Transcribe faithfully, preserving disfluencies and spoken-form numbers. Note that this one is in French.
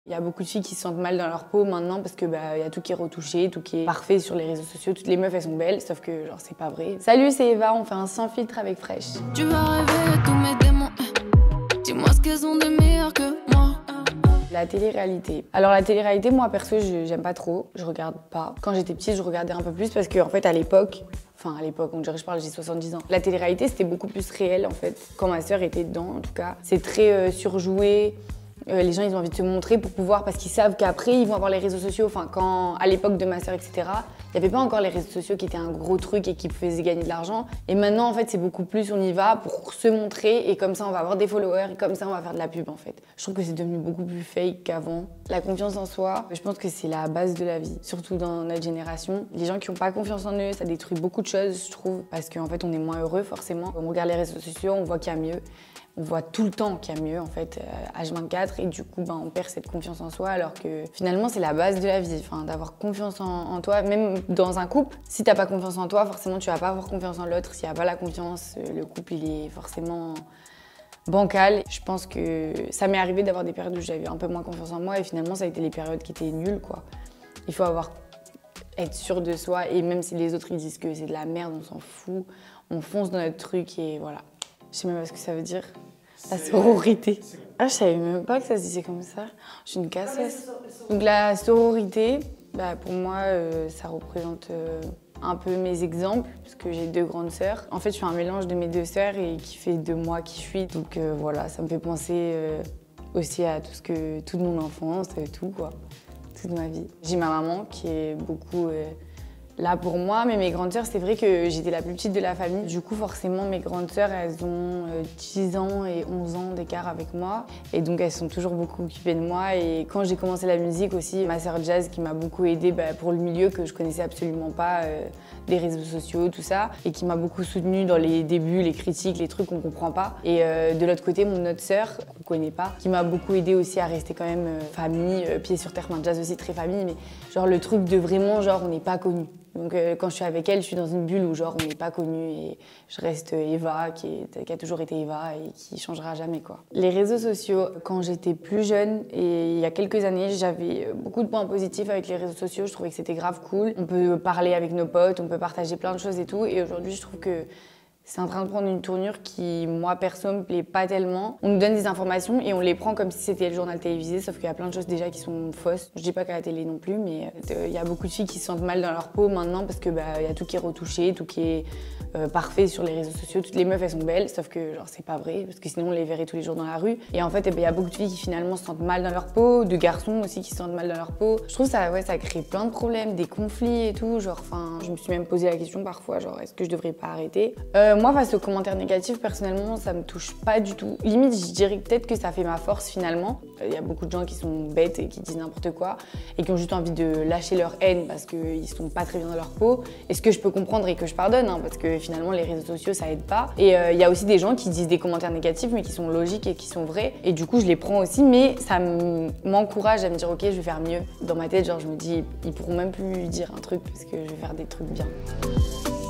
Il y a beaucoup de filles qui se sentent mal dans leur peau maintenant parce que bah y a tout qui est retouché, tout qui est parfait sur les réseaux sociaux. Toutes les meufs elles sont belles, sauf que genre c'est pas vrai. Salut, c'est Eva, on fait un sans filtre avec Fresh. Tu vas réveiller tous mes démons. Dis-moi ce qu'elles ont de meilleur que moi. La télé-réalité. Alors la télé-réalité, moi perso, j'aime pas trop, je regarde pas. Quand j'étais petite, je regardais un peu plus parce que en fait à l'époque, enfin à l'époque, on dirait que je parle, j'ai soixante-dix ans. La télé-réalité, c'était beaucoup plus réel en fait. Quand ma sœur était dedans, en tout cas, c'est très euh, surjoué. Euh, les gens, ils ont envie de se montrer pour pouvoir, parce qu'ils savent qu'après, ils vont avoir les réseaux sociaux. Enfin, quand, à l'époque de ma sœur, et cetera, il n'y avait pas encore les réseaux sociaux qui étaient un gros truc et qui faisaient gagner de l'argent. Et maintenant, en fait, c'est beaucoup plus, on y va pour se montrer et comme ça, on va avoir des followers et comme ça, on va faire de la pub, en fait. Je trouve que c'est devenu beaucoup plus fake qu'avant. La confiance en soi, je pense que c'est la base de la vie, surtout dans notre génération. Les gens qui n'ont pas confiance en eux, ça détruit beaucoup de choses, je trouve, parce qu'en fait, on est moins heureux, forcément. On regarde les réseaux sociaux, on voit qu'il y a mieux. On voit tout le temps qu'il y a mieux en fait, euh, H vingt-quatre, et du coup ben, on perd cette confiance en soi alors que finalement c'est la base de la vie, enfin, d'avoir confiance en, en toi, même dans un couple. Si t'as pas confiance en toi, forcément tu vas pas avoir confiance en l'autre. S'il y a pas la confiance, le couple il est forcément bancal. Je pense que ça m'est arrivé d'avoir des périodes où j'avais un peu moins confiance en moi et finalement ça a été les périodes qui étaient nulles quoi. Il faut avoir, être sûr de soi et même si les autres ils disent que c'est de la merde, on s'en fout, on fonce dans notre truc et voilà. Je sais même pas ce que ça veut dire. La sororité. Ah, je savais même pas que ça se disait comme ça. Je suis une casseuse. Donc la sororité, bah, pour moi, euh, ça représente euh, un peu mes exemples, parce que j'ai deux grandes sœurs. En fait, je fais un mélange de mes deux sœurs et qui fait de moi qui je suis. Donc euh, voilà, ça me fait penser euh, aussi à tout ce que, toute mon enfance, et tout quoi, toute ma vie. J'ai ma maman qui est beaucoup euh, là pour moi, mais mes grandes sœurs, c'est vrai que j'étais la plus petite de la famille. Du coup, forcément, mes grandes sœurs, elles ont dix ans et onze ans d'écart avec moi. Et donc, elles sont toujours beaucoup occupées de moi. Et quand j'ai commencé la musique aussi, ma sœur Jazz qui m'a beaucoup aidée bah, pour le milieu que je connaissais absolument pas, euh, des réseaux sociaux, tout ça, et qui m'a beaucoup soutenue dans les débuts, les critiques, les trucs qu'on comprend pas. Et euh, de l'autre côté, mon autre sœur, qu'on connaît pas, qui m'a beaucoup aidée aussi à rester quand même euh, famille, euh, pied sur terre. Enfin, Jazz aussi très famille, mais genre le truc de vraiment, genre, on n'est pas connus. Donc euh, quand je suis avec elle, je suis dans une bulle où genre on n'est pas connus et je reste Eva qui, est, qui a toujours été Eva et qui changera jamais quoi. Les réseaux sociaux, quand j'étais plus jeune et il y a quelques années, j'avais beaucoup de points positifs avec les réseaux sociaux, je trouvais que c'était grave cool. On peut parler avec nos potes, on peut partager plein de choses et tout, et aujourd'hui je trouve que c'est en train de prendre une tournure qui, moi, perso, me plaît pas tellement. On nous donne des informations et on les prend comme si c'était le journal télévisé, sauf qu'il y a plein de choses déjà qui sont fausses. Je dis pas qu'à la télé non plus, mais il euh, y a beaucoup de filles qui se sentent mal dans leur peau maintenant parce que bah, y a tout qui est retouché, tout qui est euh, parfait sur les réseaux sociaux. Toutes les meufs, elles sont belles, sauf que genre c'est pas vrai, parce que sinon on les verrait tous les jours dans la rue. Et en fait, il eh ben, y a beaucoup de filles qui finalement se sentent mal dans leur peau, de garçons aussi qui se sentent mal dans leur peau. Je trouve ça, ouais, ça crée plein de problèmes, des conflits et tout. Genre, enfin, je me suis même posé la question parfois, genre, est-ce que je devrais pas arrêter euh, Moi, face aux commentaires négatifs, personnellement, ça me touche pas du tout. Limite, je dirais peut-être que ça fait ma force finalement. Il y a beaucoup de gens qui sont bêtes et qui disent n'importe quoi et qui ont juste envie de lâcher leur haine parce qu'ils sont pas très bien dans leur peau. Et ce que je peux comprendre et que je pardonne, hein, parce que finalement, les réseaux sociaux, ça aide pas. Et il euh, y a aussi des gens qui disent des commentaires négatifs, mais qui sont logiques et qui sont vrais. Et du coup, je les prends aussi, mais ça m'encourage à me dire, ok, je vais faire mieux. Dans ma tête, genre, je me dis, ils pourront même plus dire un truc parce que je vais faire des trucs bien.